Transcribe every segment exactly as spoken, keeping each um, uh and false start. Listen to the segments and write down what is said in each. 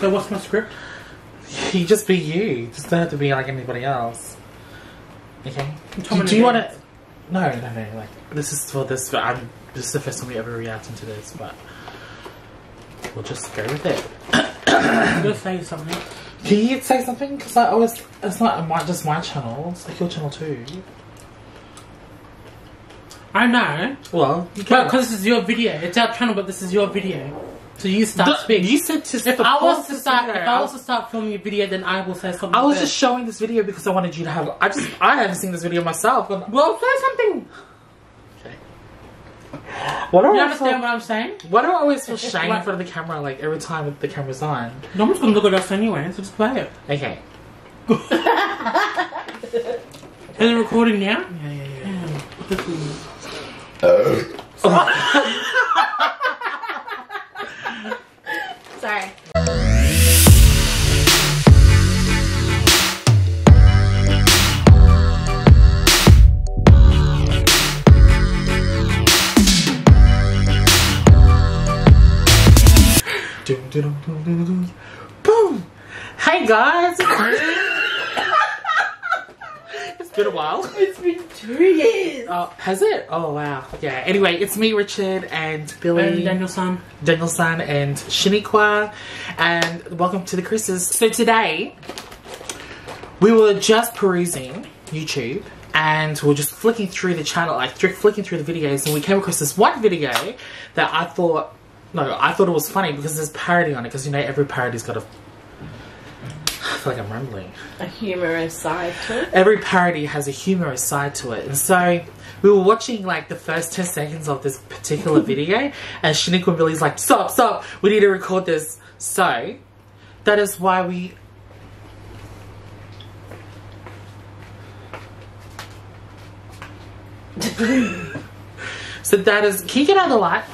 So what's my script? You just be you. You just don't have to be like anybody else. Okay. Do, do you want to? No, no, no. Like this is for this. I'm. This is the first time we ever reacting to this, but we'll just go with it. I'm gonna say something. Can you say something? Because I always. It's not my, just my channel. It's like your channel too. I know. Well, you can. Because this is your video. It's our channel, but this is your video. So you start the, speaking. You said to. If I was to start, if I was to start filming a video, then I will say something. I was first. just showing this video because I wanted you to have. I just. I haven't seen this video myself. And, well, say something. Okay. What do you I understand feel, what I'm saying? Why do I always feel shame in front of the camera? Like every time the camera's on. No one's gonna look at us anyway, so just play it. Okay. Is it recording now? Yeah, yeah, yeah. Oh. Sorry. Boom! Hey guys! It's been a while. It's been two years. Oh, has it? Oh wow. Yeah. Anyway, it's me, Richard, and Billy, And Daniel-san. Daniel-san, and Shaniqua, and welcome to the Chris's. So today, we were just perusing YouTube, and we were just flicking through the channel, like flicking through the videos, and we came across this one video that I thought, no, I thought it was funny because there's parody on it, because you know every parody's got a. I feel like I'm rambling. A humorous side to it. Every parody has a humorous side to it. And so we were watching like the first ten seconds of this particular video, and Shaniqua and Billy's like, stop, stop, we need to record this. So that is why we So that is, can you get out of the light?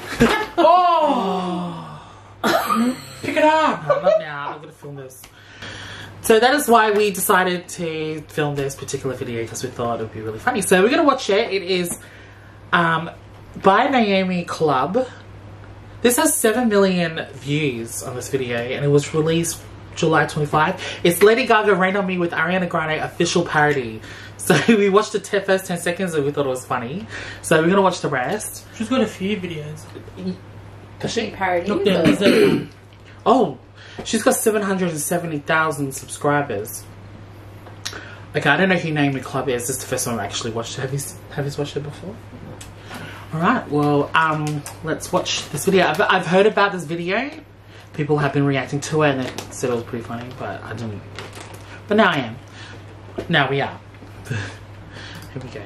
Oh! Pick it up! No, not now, I'm gonna film this. So that is why we decided to film this particular video, because we thought it would be really funny. So we're going to watch it. It is um, by Naomi Club. This has seven million views on this video, and it was released July twenty-fifth. It's Lady Gaga Rain On Me with Ariana Grande official parody. So we watched the t first ten seconds and we thought it was funny. So we're going to watch the rest. She's got a few videos. Does she? Parody. Look there, there's that one. Oh, she's got seven hundred seventy thousand subscribers. Okay, I don't know who Naomi Club is. This is the first time I've actually watched it. Have you, have you watched it before? Alright, well, um, let's watch this video. I've, I've heard about this video. People have been reacting to it and it said it was pretty funny, but I didn't. But now I am. Now we are. Here we go.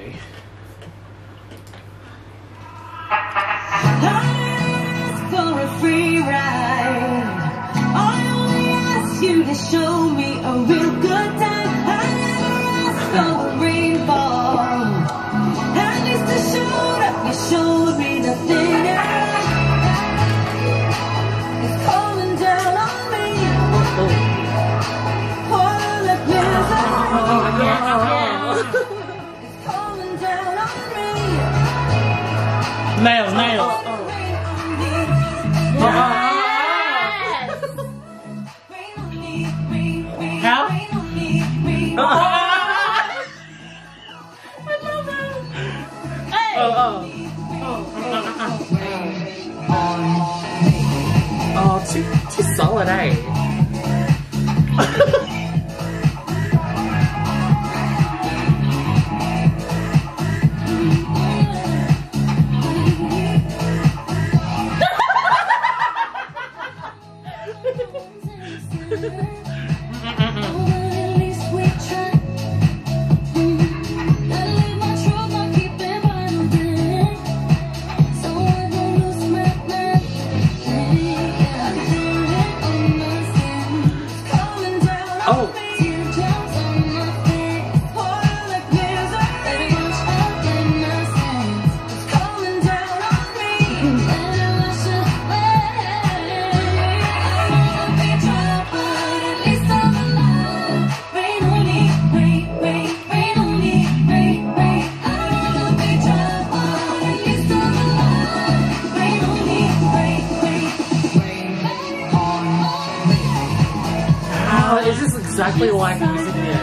For a free ride, I only ask you to show me a real good time. I never asked for a rainfall. At least I showed up, you showed me nothing else. It's falling down on me. All the blizzard. It's falling down on me. Nails, nails. How? Oh, oh. Oh, too, too solid, eh? exactly like the music video.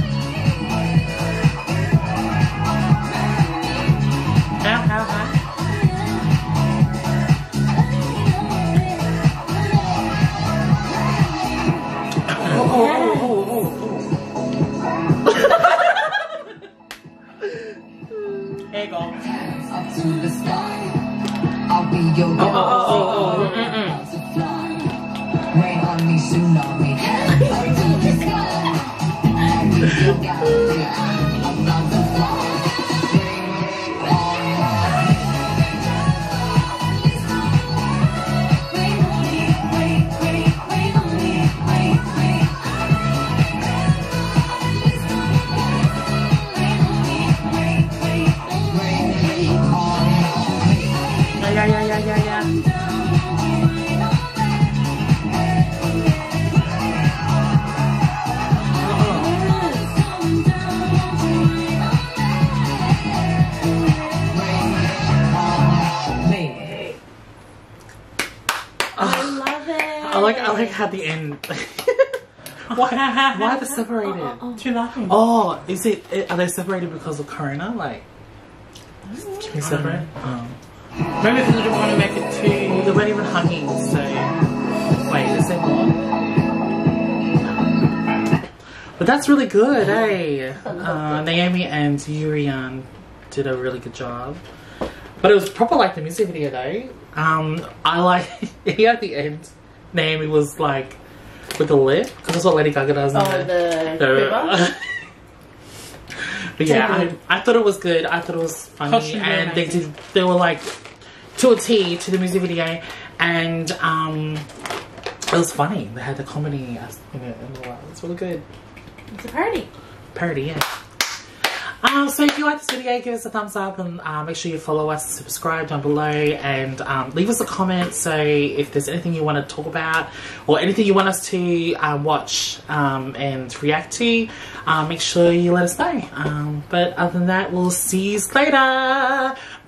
How, how, how? Oh, oh, oh, oh, oh. There you go. Up to the sky, I'll be your Oh, oh, oh, oh, oh. Mm-mm. Rain on me, tsunami. Up to the sky, I'll be your galaxy. I'm about to fly. Rain on me, rain, rain, rain on me, rain, rain. Rain on me, rain, rain, rain, rain on me. Yeah, yeah, yeah, yeah, yeah, yeah. I love it. I like, I like how the end. why, why are they separated? Oh, oh, Too laughing. Oh, is it? Are they separated because of Corona? Like, can we separate? Oh. Maybe because I didn't want to make it too. They weren't even hugging, so wait, is there more? But that's really good, eh? Uh, Naomi and Yurian did a really good job. But it was proper like the music video though. Um, I like here at the end, Naomi was like with the lip because that's what Lady Gaga does. Oh, in the the- But yeah, I, I thought it was good. I thought it was funny, Costumes were and they amazing. did. They were like to a T to the music video, and um, it was funny. They had the comedy as- in it and all that. It's really good. It's a party. Parody, yeah. Um, so if you like this video, give us a thumbs up and uh, make sure you follow us, subscribe down below, and um, leave us a comment. So if there's anything you want to talk about or anything you want us to um, watch um, and react to, um, make sure you let us know. Um, but other than that, we'll see you later.